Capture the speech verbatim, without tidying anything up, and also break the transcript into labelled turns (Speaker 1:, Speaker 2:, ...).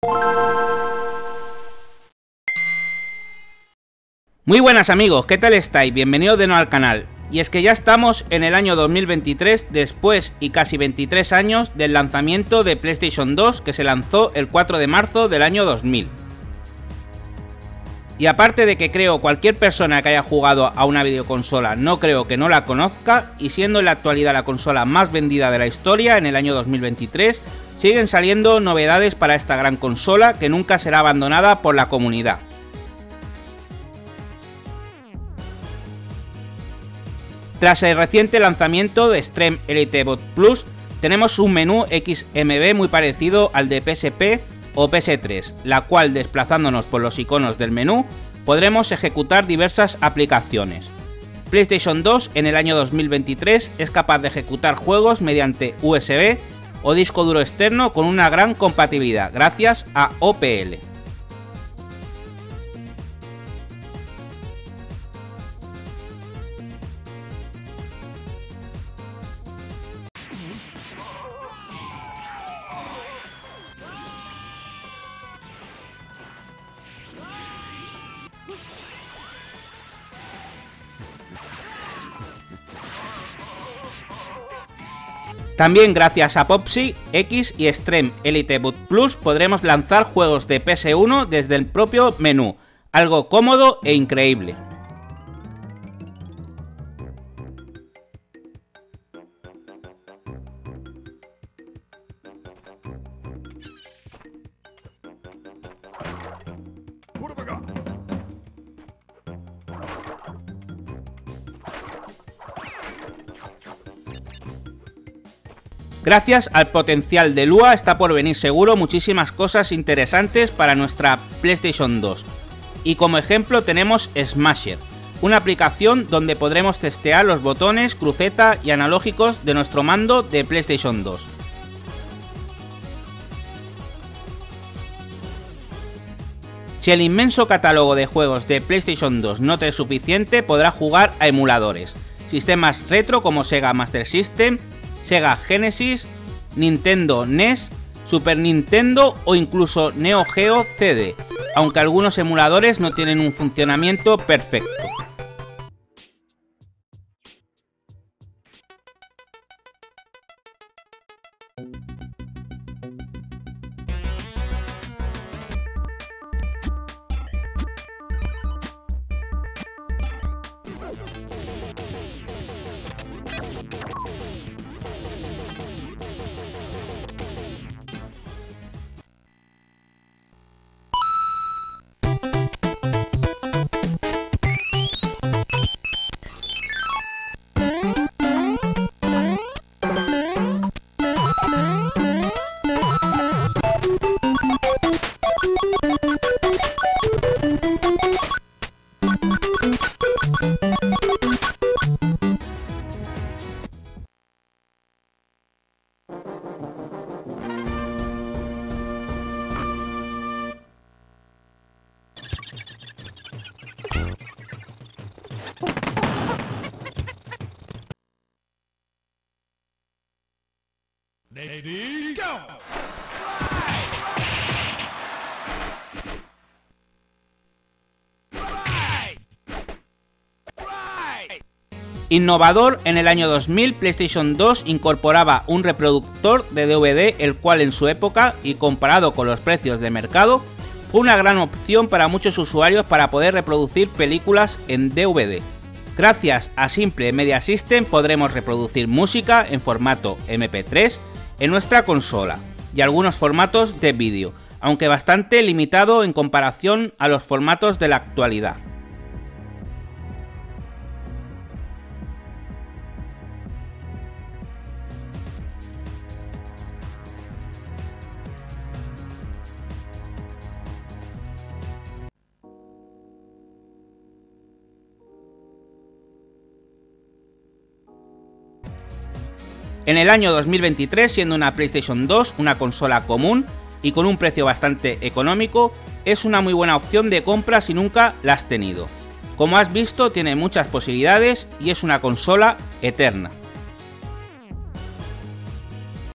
Speaker 1: Muy buenas amigos, ¿qué tal estáis? Bienvenidos de nuevo al canal. Y es que ya estamos en el año dos mil veintitrés, después y casi veintitrés años del lanzamiento de PlayStation dos, que se lanzó el cuatro de marzo del año dos mil. Y aparte de que creo cualquier persona que haya jugado a una videoconsola no creo que no la conozca, y siendo en la actualidad la consola más vendida de la historia en el año dos mil veintitrés, siguen saliendo novedades para esta gran consola que nunca será abandonada por la comunidad. Tras el reciente lanzamiento de Extreme EliteBoot Plus, tenemos un menú X M B muy parecido al de P S P o P S tres, la cual, desplazándonos por los iconos del menú, podremos ejecutar diversas aplicaciones. PlayStation dos en el año dos mil veintitrés es capaz de ejecutar juegos mediante U S B o disco duro externo con una gran compatibilidad, gracias a O P L. También gracias a POPSI, X y Extreme EliteBoot Plus podremos lanzar juegos de P S uno desde el propio menú, algo cómodo e increíble. Gracias al potencial de Lua está por venir seguro muchísimas cosas interesantes para nuestra PlayStation dos. Y como ejemplo tenemos Smasher, una aplicación donde podremos testear los botones, cruceta y analógicos de nuestro mando de PlayStation dos. Si el inmenso catálogo de juegos de PlayStation dos no te es suficiente, podrás jugar a emuladores, sistemas retro como Sega Master System, Sega Genesis, Nintendo N E S, Super Nintendo o incluso Neo Geo C D, aunque algunos emuladores no tienen un funcionamiento perfecto.
Speaker 2: Ready, go!
Speaker 1: Innovador, en el año dos mil PlayStation dos incorporaba un reproductor de D V D, el cual en su época y comparado con los precios de mercado fue una gran opción para muchos usuarios para poder reproducir películas en D V D. Gracias a Simple Media System podremos reproducir música en formato M P tres en nuestra consola y algunos formatos de vídeo, aunque bastante limitado en comparación a los formatos de la actualidad. En el año dos mil veintitrés, siendo una PlayStation dos una consola común y con un precio bastante económico, es una muy buena opción de compra si nunca la has tenido. Como has visto, tiene muchas posibilidades y es una consola eterna.